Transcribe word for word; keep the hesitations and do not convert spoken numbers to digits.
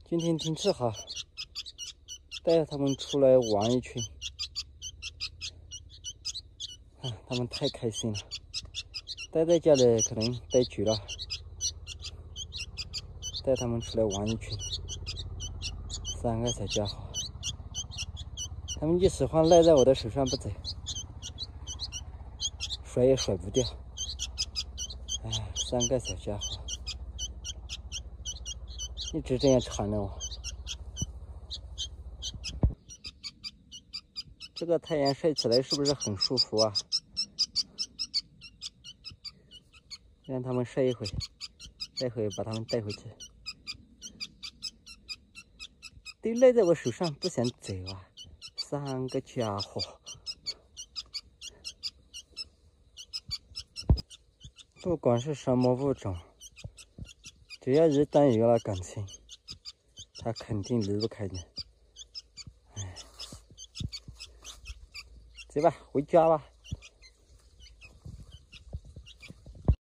今天天气好，带着他们出来玩一圈，啊，他们太开心了。待在家里可能待久了，带他们出来玩一圈。三个小家伙，他们就喜欢赖在我的手上不走，甩也甩不掉。哎，三个小家伙。 一直这样缠着我。这个太阳晒起来是不是很舒服啊？让他们晒一会，待会把他们带回去。都赖在我手上不想走啊！三个家伙，不管是什么物种。 只要一旦有了感情，他肯定离不开你。哎，走吧，回家吧。